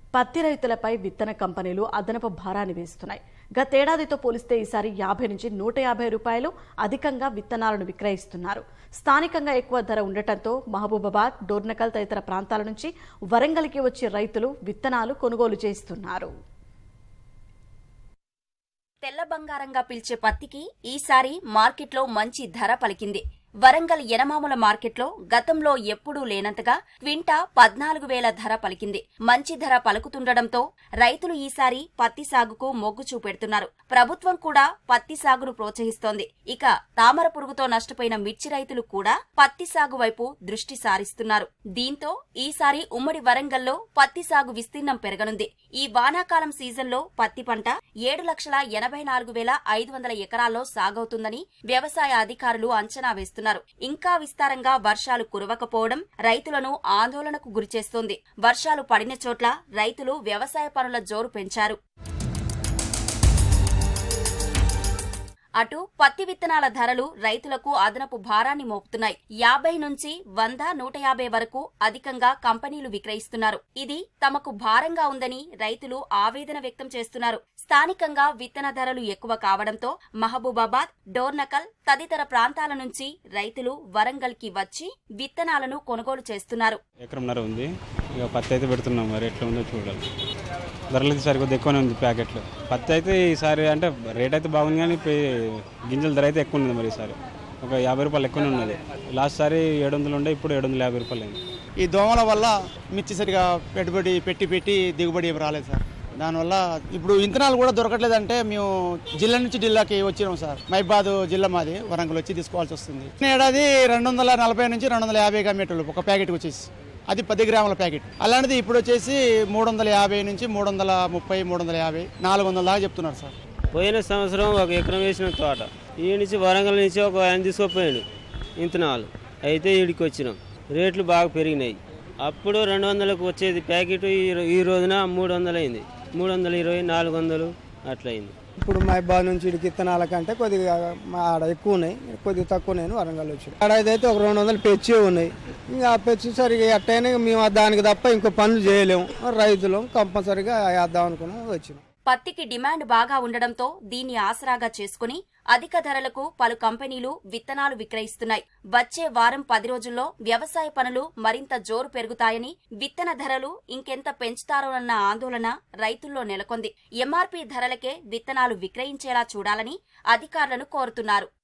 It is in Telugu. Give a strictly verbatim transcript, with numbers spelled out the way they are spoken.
పత్తి రైతులపై విత్తన కంపెనీలు అదనపు భారాన్ని వేస్తున్నాయి. గతేడాదితో పోలిస్తే ఈసారి యాభై నుంచి నూట యాభై రూపాయలు అధికంగా విత్తనాలను విక్రయిస్తున్నారు. స్థానికంగా ఎక్కువ ధర ఉండటంతో మహబూబాబాద్, డోర్నకల్ తదితర ప్రాంతాల నుంచి వరంగల్కి వచ్చే రైతులు విత్తనాలు కొనుగోలు చేస్తున్నారు. తెల్ల బంగారంగా పిలిచే పత్తికి ఈసారి మార్కెట్లో మంచి ధర పలికింది. వరంగల్ యనమాముల మార్కెట్లో గతంలో ఎప్పుడూ లేనంతగా క్వింటా పద్నాలుగు వేల ధర పలికింది. మంచి ధర పలుకుతుండటంతో రైతులు ఈసారి పత్తి సాగుకు మొగ్గు చూపెడుతున్నారు. ప్రభుత్వం కూడా పత్తి సాగును ప్రోత్సహిస్తోంది. ఇక తామర పురుగుతో నష్టపోయిన మిర్చి రైతులు కూడా పత్తి సాగు వైపు దృష్టి సారిస్తున్నారు. దీంతో ఈసారి ఉమ్మడి వరంగల్లో పత్తి సాగు విస్తీర్ణం పెరగనుంది. ఈ వానాకాలం సీజన్లో పత్తి పంట ఏడు లక్షల ఎనభై నాలుగు వేల ఐదు వందల ఎకరాల్లో సాగవుతుందని వ్యవసాయ అధికారులు అంచనా వేస్తున్నారు. ఇంకా విస్తారంగా వర్షాలు కురవకపోవడం రైతులను ఆందోళనకు గురిచేస్తోంది. వర్షాలు పడిన చోట్ల రైతులు వ్యవసాయ పనుల జోరు పెంచారు. అటు పత్తి విత్తనాల ధరలు రైతులకు అదనపు భారాన్ని మోపుతున్నాయి. యాభై నుంచి వంద నూట యాభై వరకు అధికంగా కంపెనీలు విక్రయిస్తున్నారు. ఇది తమకు భారంగా ఉందని రైతులు ఆవేదన వ్యక్తం చేస్తున్నారు. స్థానికంగా విత్తన ధరలు ఎక్కువ కావడంతో మహబూబాబాద్, డోర్నకల్ తదితర ప్రాంతాల నుంచి రైతులు వరంగల్ కి వచ్చి విత్తనాలను కొనుగోలు చేస్తున్నారు. ఎకరంన్నర ఉంది, ఇక పత్తి అయితే పెడుతున్నాం, మరి ఎట్లా ఉందో చూడాలి. ధరలు అయితే సరికొద్ది ఎక్కువనే ఉంది ప్యాకెట్లు. పత్తి అయితే ఈసారి అంటే రేట్ అయితే బాగుంది, కానీ గింజల ధర అయితే ఎక్కువ ఉంది. మరి ఈసారి ఒక యాభై రూపాయలు ఎక్కువనే ఉన్నది. లాస్ట్ సారి ఏడు వందలు ఉండే, ఇప్పుడు ఏడు వందల యాభై రూపాయలు అయింది. ఈ దోమల వల్ల మిర్చి సరిగా పెట్టుబడి పెట్టి పెట్టి దిగుబడి రాలేదు సార్. దానివల్ల ఇప్పుడు విత్తనాలు కూడా దొరకట్లేదంటే మేము జిల్లా నుంచి జిల్లాకి వచ్చినాం సార్. మహిబాద్ జిల్లా మాది, వరంగల్ వచ్చి తీసుకోవాల్సి వస్తుంది. ఏడాది రెండు వందల నలభై నుంచి రెండు వందల యాభై కమ్మేటోళ్ళు ఒక ప్యాకెట్ వచ్చేసి, అది పది గ్రాముల ప్యాకెట్. అలాంటిది ఇప్పుడు వచ్చేసి మూడు వందల యాభై నుంచి మూడు వందల ముప్పై మూడు వందల యాభై నాలుగు వందల దాకా చెప్తున్నారు సార్. పోయిన సంవత్సరం ఒక ఎకరం వేసిన తోట ఈ నుంచి వరంగల్ నుంచి ఒక ఆయన తీసుకుపోయాడు విత్తనాలు, అయితే ఈడికి వచ్చినాం. రేట్లు బాగా పెరిగినాయి. అప్పుడు రెండు వందలకు వచ్చేది ప్యాకెట్, ఈ రోజున మూడు వందలు అయింది. మూడు వందల ఇరవై నాలుగు వందలు అట్లా అయింది. ఇప్పుడు మహిబాద్ నుంచి ఇడికి విత్తనాల కంటే కొద్దిగా ఆడ ఎక్కువ ఉన్నాయి, కొద్దిగా తక్కువ నేను వరంగల్ వచ్చి ఆడైతే ఒక రెండు వందలు పెచ్చి ఉన్నాయి. ఇంకా ఆ పెచ్చి సరిగా అట్టయినా మేము దానికి తప్ప ఇంకో పనులు చేయలేము. రైతులు కంపల్సరిగా వేద్దాం అనుకున్నాం, వచ్చినాం. పత్తికి డిమాండ్ బాగా ఉండడంతో దీన్ని ఆసరాగా చేసుకుని అధిక ధరలకు పలు కంపెనీలు విత్తనాలు విక్రయిస్తున్నాయి. వచ్చే వారం పది రోజుల్లో వ్యవసాయ పనులు మరింత జోరు పెరుగుతాయని, విత్తన ధరలు ఇంకెంత పెంచుతారోనన్న ఆందోళన రైతుల్లో నెలకొంది. ఎంఆర్పీ ధరలకే విత్తనాలు విక్రయించేలా చూడాలని అధికారులను కోరుతున్నారు.